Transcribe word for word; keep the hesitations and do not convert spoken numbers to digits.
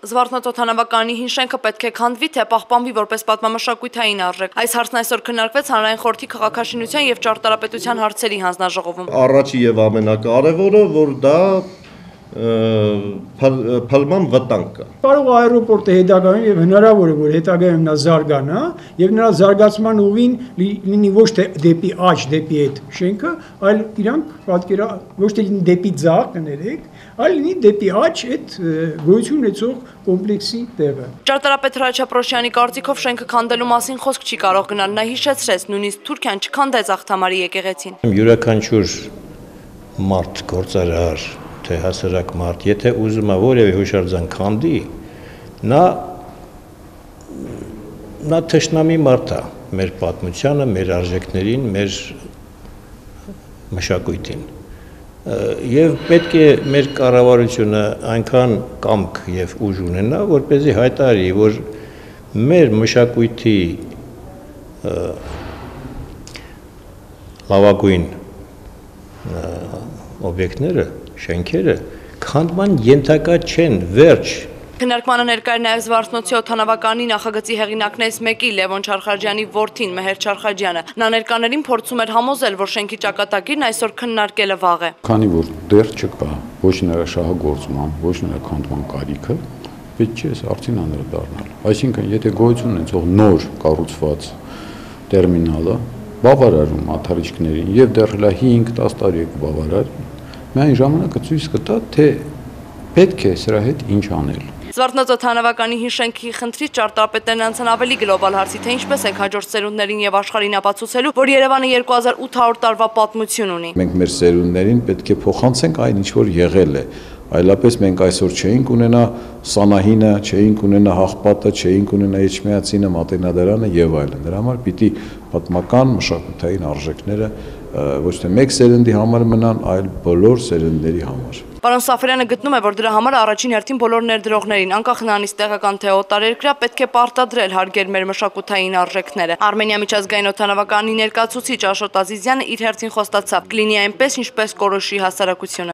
Զվարթնոց օդանավականի հին շենքը պետք է քանդվի, թե պահպանվի որպես պատմամշակութային արժեք։ Այս հարցն այսօր քննարկվեց Հանրային խորհրդի քաղաքաշինության եւ ճարտարապետության հարցերի հանձնաժողովում։ Առաջի եւ ամենակարևորը, որ դա փլման վտանգ կա։ Կարող է аэроպորտը հետագայում եւ հնարավոր է որ հետագայում նա զարգանա եւ նրա զարգացման ուղին լինի ոչ թե դեպի աճ, դեպի այդ շենքը, այլ իրանք պատկերա ոչ թե դեպի ձախ կներեք, այլ լինի դեպի աճ այդ գոյություն ունեցող կոմպլեքսի տեղը։ Ճարտարապետ Հրաչյա Պրոշյանի կարծիքով շենքը քանդելու մասին խոսք չի կարող գնալ, նա հիշեցրեց, նույնիսկ Թուրքիան չքանդեց Աղթամարի եկեղեցին։ Յուրաքանչյուր մարդ գործարար թե հասարակ մարդ, եթե ուզում է որևէ հուշարձան քանդի, նա նա թշնամի մարդ է մեր պատմությանը, մեր արժեքներին, մեր մշակույթին։ Եվ պետք է մեր կառավարությունը այնքան կամք եւ ուժ ունենա, որպեսզի հայտարարի, որ մեր մշակույթի լավագույն օբյեկտները, շենքերը քանդման ենթակա չեն, վերջ։ Քննարկմանը ներկա էր նաև Զվարթնոցի օդանավականի նախագծի հեղինակներից մեկի Լևոն Չարխաջյանի որդին Մեհեր Չարխաջյանը։ Նա ներկաներին փորձում էր համոզել, որ շենքի ճակատագիրն այսօր քննարկելը վաղ է։ Քանի որ դեռ չկա ոչ նրա շահագործման, ոչ նրա քանդման կարիքը, պետք չէ արդեն անդրադառնալ։ Այսինքն, եթե գոյություն ունեցող նոր կառուցված տերմինալը բավարարում աթարիչքներին եւ դեռ հլա հինգ տասը տարի բավարար, միայն ժամանակը ցույց կտա, թե պետք է սրա հետ ինչ անել։ Զվարթնոց օդանավականի հին շենքի խնդրից ճարտարապետներն անցան ավելի գլոբալ հարցի, թե ինչպես են հաջորդ սերունդներին եւ աշխարհին ապացուցելու, որ Երևանը երկու հազար ութ հարյուր տարվա պատմություն ունի։ Մենք մեր սերունդներին պետք է փոխանցենք այն, ինչ որ եղել է, այլապես մենք այսօր չէինք ունենա Սանահինը, չէինք ունենա Հաղպատը, չէինք ունենա Էջմիածինը, Մատենադարանը եւ այլն։ Դրա համար պիտի պատմական մշակութային արժեքները ոչ թե մեկ սերնդի համար մնան, այլ բոլոր սերնդերի համար։ Պարոն Սաֆարյանը գտնում է, որ դրա համար առաջին հերթին բոլոր ներդրողներին, անկախ նրանից տեղական թե օտարերկրյա, պետք է պարտադրել հարգել մեր մշակութային արժեքները։ Արմենիա միջազգային օդանավականի ներկայացուցիչ Աշոտ Ազիզյանը իր հերթին խոստացավ՝ կլինի այնպես, ինչպես կորոշի հասարակությունը։